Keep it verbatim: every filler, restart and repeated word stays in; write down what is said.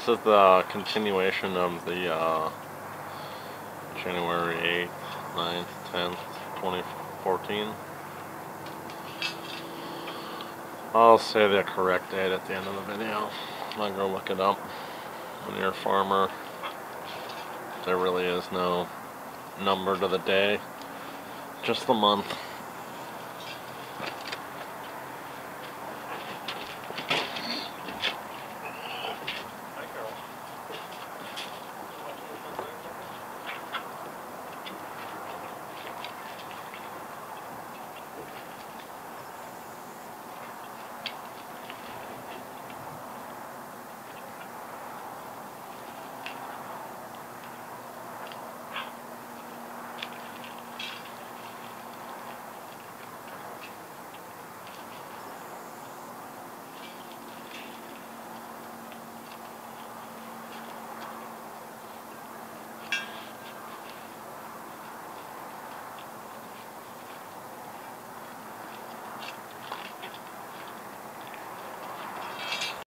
this is the continuation of the uh, January eighth, ninth, tenth, twenty fourteen. I'll say the correct date at the end of the video. I'll go look it up. When you're a farmer, there really is no number to the day, just the month.